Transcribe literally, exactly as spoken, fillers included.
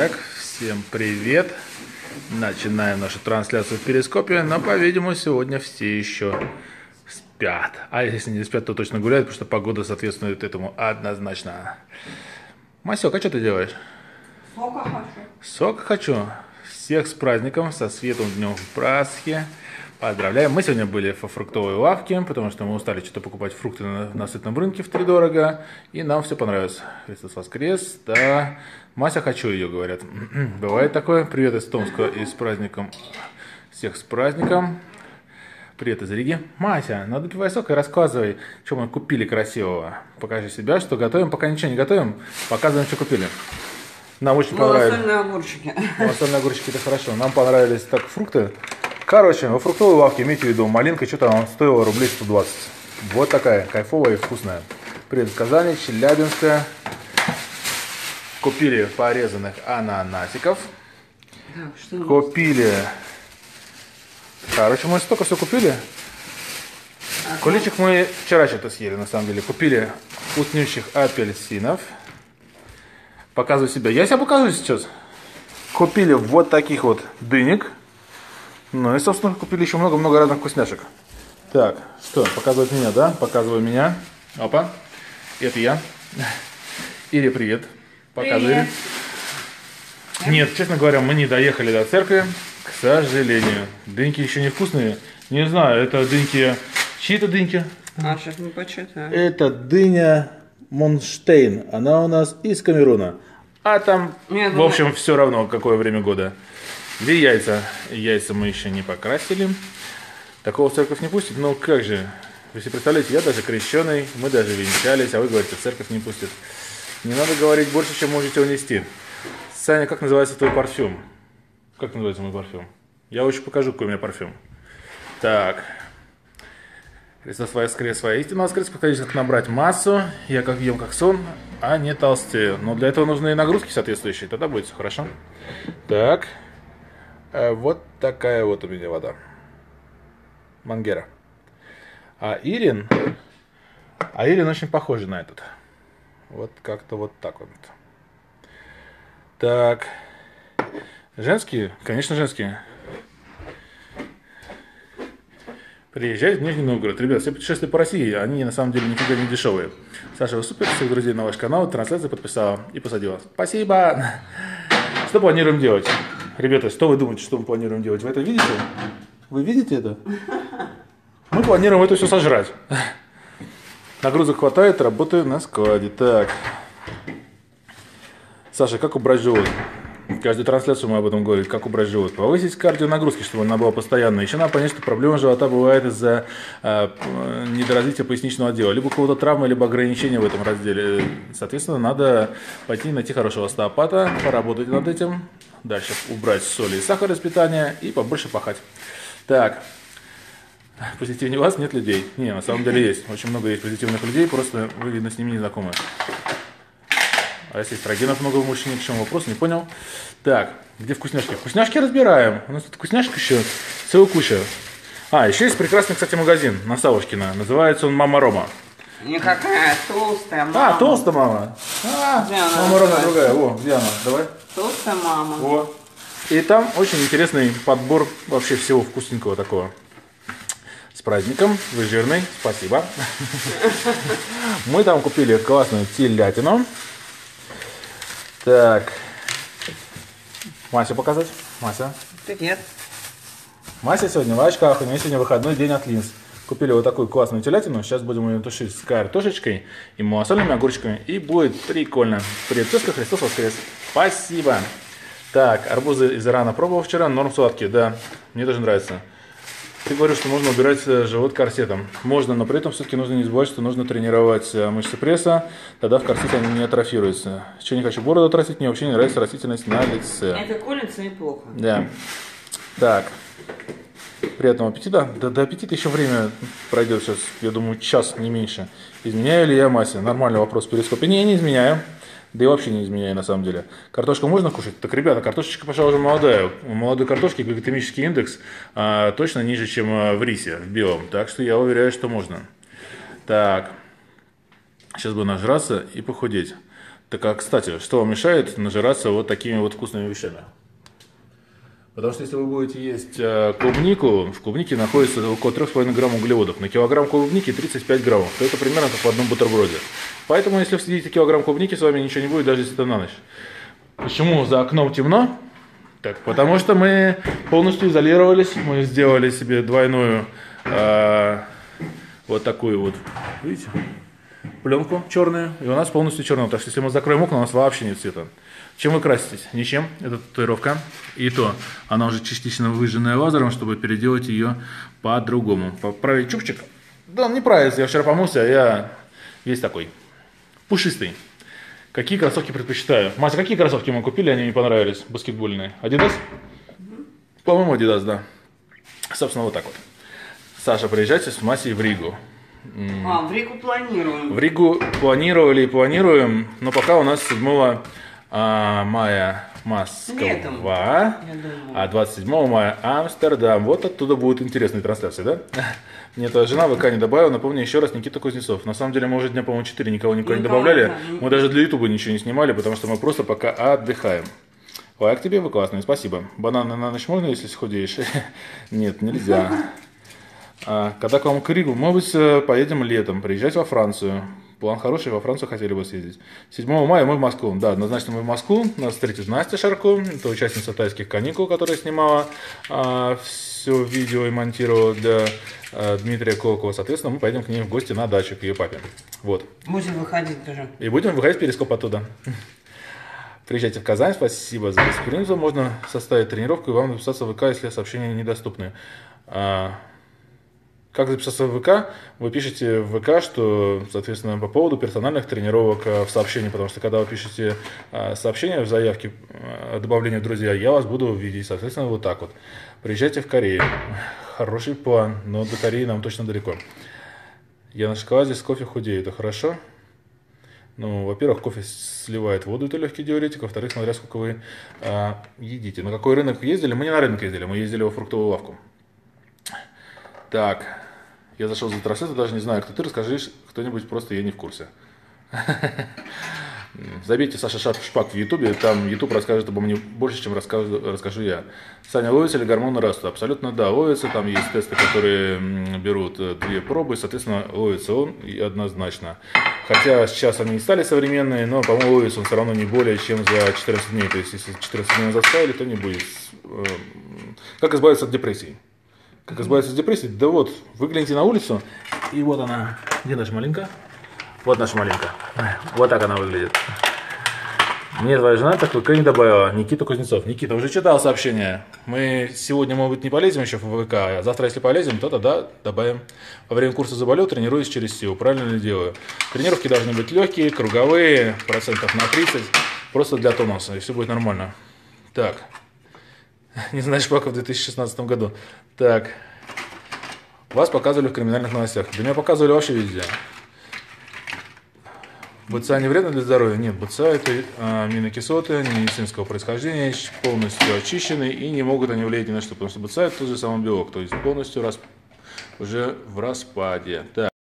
Так, всем привет. Начинаем нашу трансляцию в Перископе, но, по-видимому, сегодня все еще спят. А если не спят, то точно гуляют, потому что погода соответствует этому однозначно. Масек, а что ты делаешь? Сока хочу. Сок хочу. Всех с праздником, со светлым днем в Пасхе. Поздравляем. Мы сегодня были во фруктовой лавке, потому что мы устали что-то покупать фрукты на, на сытном рынке втридорого. И нам все понравилось. Христос воскрес, да. Мася, хочу ее, говорят. Бывает такое. Привет из Томска и с праздником. Всех с праздником. Привет из Риги. Мася, надо пивай сок и рассказывай, что мы купили красивого. Покажи себя, что готовим. Пока ничего не готовим, показываем, что купили. Нам очень понравились. Малосольные огурчики. Малосольные огурчики, это хорошо. Нам понравились так фрукты. Короче, во фруктовой лавке, имейте в виду, малинка что-то она стоила рублей сто двадцать. Вот такая, кайфовая и вкусная. Привет из Казани, Челябинска. Купили порезанных ананасиков. Так, что Купили... Короче, мы столько все купили. Ага. Куличик мы вчера что-то съели, на самом деле. Купили вкуснющих апельсинов. Показываю себя. Я себя показываю сейчас. Купили вот таких вот дынек. Ну и, собственно, купили еще много-много разных вкусняшек. Так, что, показывает меня, да? Показываю меня. Опа. Это я. Ире, привет. Показывали. Нет, честно говоря, мы не доехали до церкви. К сожалению. Дыньки еще не вкусные. Не знаю, это дыньки... Чьи это дыньки? А, сейчас мы почитаем. Это дыня Монштейн. Она у нас из Камеруна. А там, Нет, в общем, все равно, какое время года. Две яйца. Яйца мы еще не покрасили. Такого в церковь не пустит. Ну как же. Вы себе представляете, я даже крещеный, мы даже венчались, а вы говорите, церковь не пустит. Не надо говорить больше, чем можете унести. Саня, как называется твой парфюм? Как называется мой парфюм? Я очень покажу, какой у меня парфюм. Так. Христос воскрес, своя истина воскрес. Повторюсь, как набрать массу. Я как ем, как сон, а не толстею. Но для этого нужны нагрузки соответствующие. Тогда будет все хорошо. Так. Вот такая вот у меня вода. Мангера. А Ирин... А Ирин очень похожа на этот. Вот как-то вот так вот. Так. Женские? Конечно, женские. Приезжайте в Нижний Новгород. Ребят, все путешествия по России, они на самом деле нифига не дешевые. Саша, вы супер, всех друзей на ваш канал, трансляцию подписала и посадила. Спасибо! Что планируем делать? Ребята, что вы думаете, что мы планируем делать? Вы это видите? Вы видите это? Мы планируем это все сожрать. Нагрузок хватает, работаю на складе. Так. Саша, как убрать живот? Каждую трансляцию мы об этом говорим, как убрать живот. Повысить кардионагрузки, чтобы она была постоянной. Еще надо понять, что проблема живота бывает из-за э, недоразвития поясничного отдела. Либо у кого-то травмы, либо ограничения в этом разделе. Соответственно, надо пойти найти хорошего остеопата, поработать над этим. Дальше убрать соли и сахар из питания и побольше пахать. Так. Позитивнее вас нет людей. Не, на самом деле есть. Очень много есть позитивных людей, просто вы, видно, с ними не знакомы. А если эстрогенов много в мужчине, к чему вопрос, не понял. Так, где вкусняшки? Вкусняшки разбираем. У нас тут вкусняшек еще целая куча. А, еще есть прекрасный, кстати, магазин на Савушкина. Называется он «Мама Рома». Никакая толстая мама. А, толстая мама. А, Где она Мама Рома называется? другая. О, где она? Давай. Толстая мама. О. И там очень интересный подбор вообще всего вкусненького такого. С праздником, вы жирный, спасибо. Мы там купили классную телятину. Так. Мася показать? Мася. Привет. Мася сегодня в очках, у нее сегодня выходной день от линз. Купили вот такую классную телятину, сейчас будем ее тушить с картошечкой и малосольными огурчиками, и будет прикольно. Привет, тезка, Христос воскрес. Спасибо. Так, арбузы из Ирана пробовал вчера, норм сладкие, да, мне тоже нравится. Ты говоришь, что можно убирать живот корсетом. Можно, но при этом все-таки нужно не забывать, что нужно тренировать мышцы пресса, тогда в корсете они не атрофируются. Еще не хочу бороду отрастить, мне вообще не нравится растительность на лице. Это колется неплохо. Да. Так. Приятного аппетита. Да, до аппетита еще время пройдет сейчас, я думаю, час, не меньше. Изменяю ли я Масе? Нормальный вопрос в перископе. Не, я не изменяю. Да и вообще не изменяю на самом деле. Картошку можно кушать? Так, ребята, картошечка, пожалуй, уже молодая. У молодой картошки гликемический индекс а, точно ниже, чем в рисе, в белом. Так что я уверяю, что можно. Так. Сейчас бы нажраться и похудеть. Так, а, кстати, что вам мешает нажираться вот такими вот вкусными вещами? Потому что если вы будете есть э, клубнику, в клубнике находится около трёх с половиной грамм углеводов. На килограмм клубники тридцать пять граммов. То это примерно как в одном бутерброде. Поэтому, если вы съедите килограмм клубники, с вами ничего не будет, даже если это на ночь. Почему за окном темно? Так, потому что мы полностью изолировались. Мы сделали себе двойную э, вот такую вот, видите, пленку черную. И у нас полностью черная. Так что если мы закроем окна, у нас вообще нет цвета. Чем вы краситесь? Ничем. Это татуировка. И то, она уже частично выжженная лазером, чтобы переделать ее по-другому. Поправить чубчик. Да, он не правится. Я вчера помылся, я весь такой пушистый. Какие кроссовки предпочитаю? Мася, какие кроссовки мы купили, они мне понравились, баскетбольные? Adidas? По-моему, Adidas, да. Собственно, вот так вот. Саша, приезжайте с Масей в Ригу. А, в Ригу планируем. В Ригу планировали и планируем, но пока у нас седьмого мая Москва, Летом, а двадцать седьмого мая Амстердам. Вот оттуда будут интересные трансляции, да? Мне твоя жена ВК не добавила, напомню еще раз, Никита Кузнецов. На самом деле мы уже дня, по-моему, четыре никого никуда не добавляли. Мы даже для Ютуба ничего не снимали, потому что мы просто пока отдыхаем. Лайк тебе, вы классный, спасибо. Бананы на ночь можно, если схудеешь? Нет, нельзя. А, когда к вам к Ригу? Мы быть, поедем летом, приезжать во Францию. План хороший, во Францию хотели бы съездить. седьмого мая мы в Москву. Да, однозначно мы в Москву. Нас встретит Настя Шарко. Это участница тайских каникул, которая снимала а, все видео и монтировала для а, Дмитрия Колокова. Соответственно, мы поедем к ней в гости на дачу, к ее папе. Вот. Будем выходить тоже. И будем выходить в перископ оттуда. Приезжайте в Казань, спасибо за гостеприимство. Можно составить тренировку и вам записаться в ВК, если сообщения недоступны. А, Как записаться в ВК? Вы пишете в ВК, что, соответственно, по поводу персональных тренировок в сообщении, потому что когда вы пишете сообщение в заявке добавления в друзья, я вас буду видеть, соответственно, вот так вот. Приезжайте в Корею. Хороший план, но до Кореи нам точно далеко. Я на шоколаде с кофе худею, это хорошо? Ну, во-первых, кофе сливает воду, это легкий диуретик, во-вторых, смотря сколько вы а, едите. На какой рынок ездили? Мы не на рынок ездили, мы ездили во фруктовую лавку. Так, я зашел за трансляцию, даже не знаю, кто ты, расскажи кто-нибудь, просто я не в курсе. Забейте Саша Шпак в Ютубе, там Ютуб расскажет обо мне больше, чем расскажу, расскажу я. Саня, ловится ли гормоны роста? Абсолютно да, ловится, там есть тесты, которые берут две пробы, соответственно, ловится он и однозначно. Хотя сейчас они не стали современные, но, по-моему, ловится он все равно не более, чем за четырнадцать дней, то есть если четырнадцать дней назад ставили, то не будет. Как избавиться от депрессии? Как избавиться от депрессии? Да вот, выгляните на улицу, и вот она. Где наша маленькая? Вот наша маленькая. Вот так она выглядит. Мне твоя жена так ВК не добавила. Никита Кузнецов. Никита, уже читал сообщение. Мы сегодня, может быть, не полезем еще в ВК, а завтра, если полезем, то тогда добавим. Во время курса заболел, тренируюсь через силу. Правильно ли делаю? Тренировки должны быть легкие, круговые, процентов на тридцать. Просто для тонуса, и все будет нормально. Так. Не знаешь, Шпака в две тысячи шестнадцатом году. Так. Вас показывали в криминальных новостях. Да меня показывали вообще везде. БЦА не вредно для здоровья? Нет, БЦА это э, аминокислоты медицинского происхождения, полностью очищенные, и не могут они влиять ни на что, потому что БЦА это тот же самый белок, то есть полностью расп... уже в распаде. Так.